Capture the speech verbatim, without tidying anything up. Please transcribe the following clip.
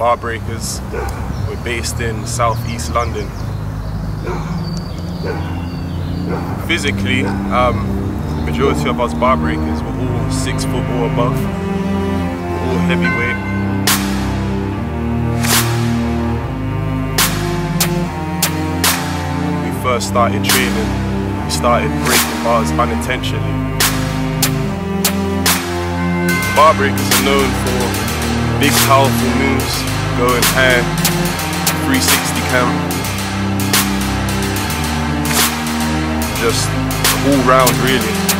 Bar Breakers. We're based in South East London. Physically, um, the majority of us Bar Breakers were all six foot or above, all heavyweight. When we first started training, we started breaking bars unintentionally. Bar Breakers are known for big, powerful moves, going high, three sixty cam. Just all round, really.